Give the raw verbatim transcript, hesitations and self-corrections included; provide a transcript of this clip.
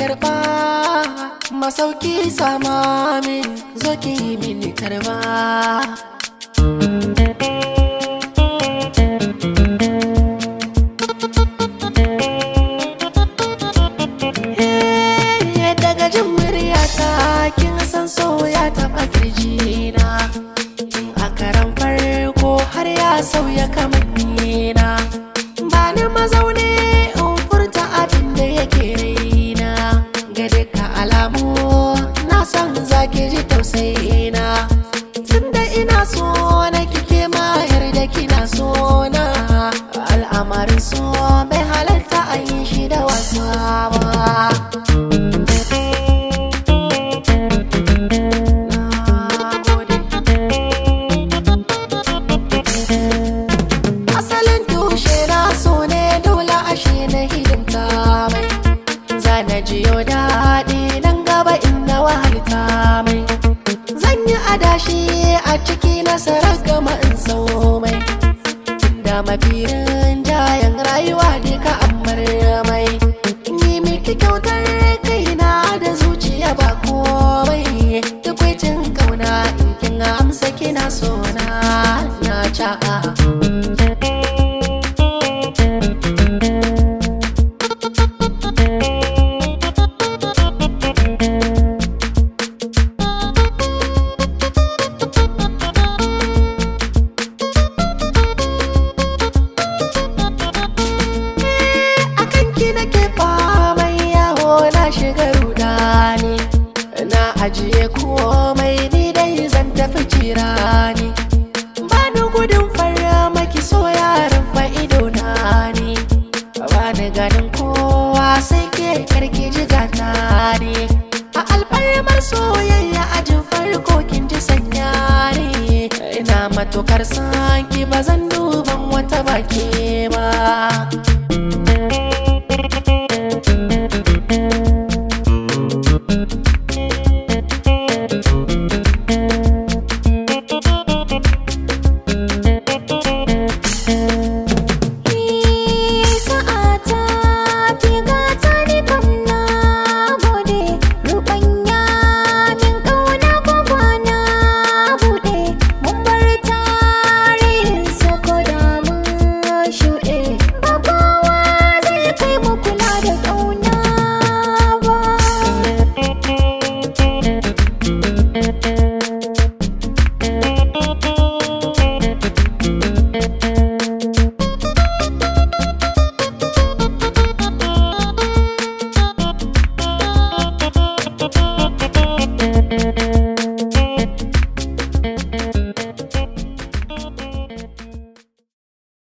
karba masauki sama min zo ki mini karba. Daga jin muryata kin san so ya taɓa kirjina, a karan farko har ya sauya kamannina. Ba ni mazaune in furta abin da yake raina, ga duka alamu na san zaki ji tausayina. Tunda ina so na kike ma yarda kina so na, al'amarin so bai halatta a yi shi da wasa ba. Na jiyo daɗi nan gaba inda wahalta mai, zan yi adashi a ciki nasarar gama in sau mai. Tunda mafirin jayan rayuwa duka amar mai, yi miki kyautar kaina da zuciya ba komai. Tukwicin kauna in kin amsa kina sona na ca'a. Na ajiye komai ni dai zan tafi cirani, bani gudun fara maki so yaran fa'ido na ne. Bani ganin kowa sai ke karki jigata ne, a alfarmar soyayya ajin farko kin ji sanya ne. Ina matukar sanki ba zan duban wata baki